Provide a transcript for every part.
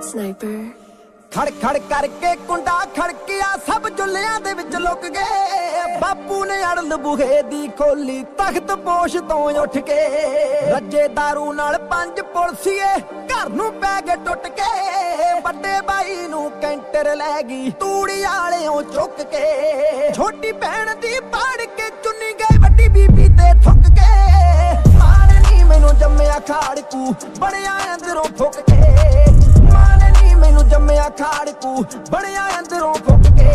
Sniper खड़ खड़ करके कुंडा खड़किया सब जुलियां दे विच लुक गए। बापू ने अड़ल बूहे दी खोली तख्त पोश तो उठ के। रजे दारू नाल 5 पुलसिए घर नूं पै गए टुट के। बड़े भाई नूं कैंटर लै गई तूड़ी आलियों चुक के। छोटी भैन दी पाड़ के चुनी गई वड्डी बीबी ते थुक के। मां ने नी मैनू जम्मिया खाड़कू बणिया अंदरों फुक के। मैनू जम्मिया खाड़कू बणिया अंदरों फुक के।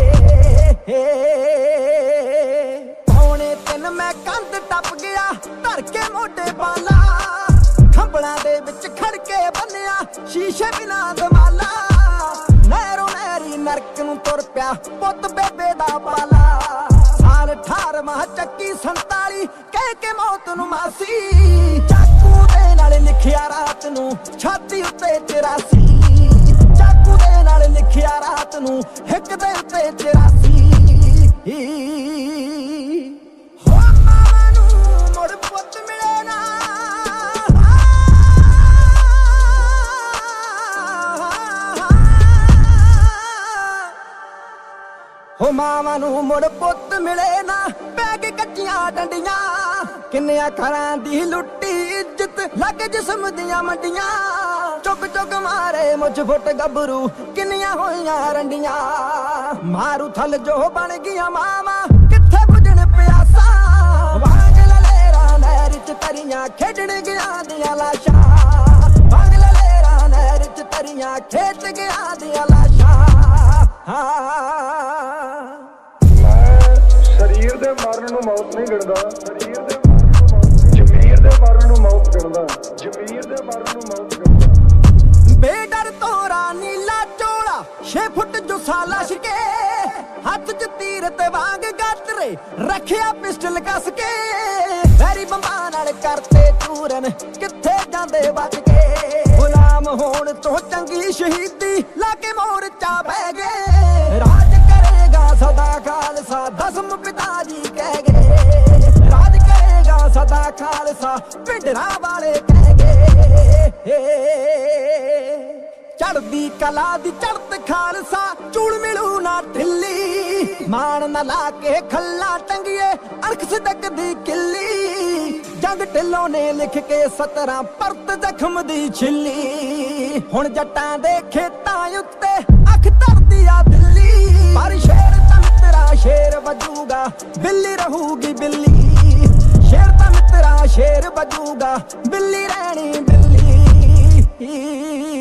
पौने 3 मैं कंध टप गया धर के मोटे बाला। खंबला दे विच खड़ के बन्निया शीशे बिना दमाला। नहरों नहरी नरक नूं तुर पिया पुत बेबे दा पाला। साल 18वां चक्की 47 कह के मौत नूं मासी। चाकू दे नाल लिखिया रात नूं छाती उत्ते 84। लिखिया रात नूं एक दिन ते 84। हो मां नूं मुड़ पुत मिले ना। हो मां नूं मुड़ पुत मिले ना। बैग कच्चियां डंडियां किन्नियां घरां दी लुट्टी इज्जत लग जिस्म दियां मंडियां। चुग चुग मारे मुझ फुट गबरू किन्नियां होइयां रंडियां। मारू थल जो बन गया मामा किथे बुझण प्यासा। वांग ललेरा नहर च तरियां खेडण गया दियां लाशां। वांग ललेरा नहर च तरियां खेड गया दियां लाशां। शरीर दे मरण नूं मौत नहीं गिणदा। शरीर दे जमीर दे मरण नूं मौत गिणदा। जमीर दे मरण नूं मौत गिणदा। बेडर तोरा नीला चोला 6 फुट जो साला शिके। हाथ च तीर ते वांग गातरे रखिया पिस्टल कस के। वैरी बंबा नाल करते चूरन किथे जांदे बच के। गुलाम होण तो चंगी शहीदी लाके मोर्चा बह गए। राज करेगा सदा खालसा दसम पिताजी कह गए। राज करेगा सदा खालसा पिंडरा वाले कह गए। चढ़दी कला दी चढ़त खालसा चूड़ मिलू ना ढिल्ली। मान न ला के खल्ला टंगिए अरख सिदक दी किल्ली। जंग ढिल्लों ने लिख के 17 परत जख्म दी छिल्ली। हुण जट्टां दे खेतां उत्ते अख धरदी आ दिल्ली। पर शेर तां मित्रा शेर वजूगा बिल्ली रहूगी बिल्ली। शेर तां मित्रा शेर वजूगा बिल्ली रहनी बिल्ली।